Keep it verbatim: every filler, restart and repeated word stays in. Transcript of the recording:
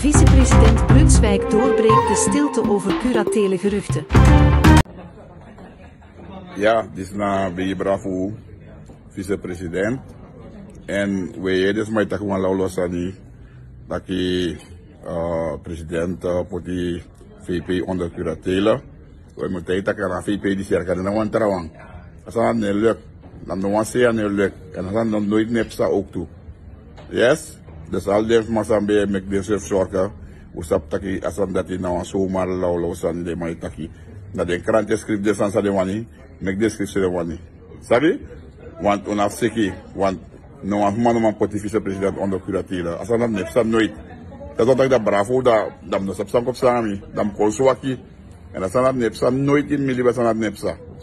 Vicepresident Brunswijk doorbreekt de stilte over curatele geruchten. Ja, dit is na bij bravo vicepresident. En wij dus mij tak gewoon laulo sani dat die president voor die V P onder curatele. Wij moeten tak aan V P die circa dan want trawang. Als dat niet lukt, dan doen we zeer niet lukt en dan dan nooit nepsa ook toe. Yes. Dus al die mensen bij met deze zorgen, hoe stap taki als dat die nou zomaar laulo sani de mij taki. Dat de krantje schrijft dus aan de wani, met de schrijft de wani. Sabi? Want on afseki, want no man man man poti vicepresident onder curatele. Als dat nepsa nooit. Dat is ook dat bravo dat dat nos sapsam op sami, dat kolswaki. En als dat nepsa nooit in milieu als dat nepsa.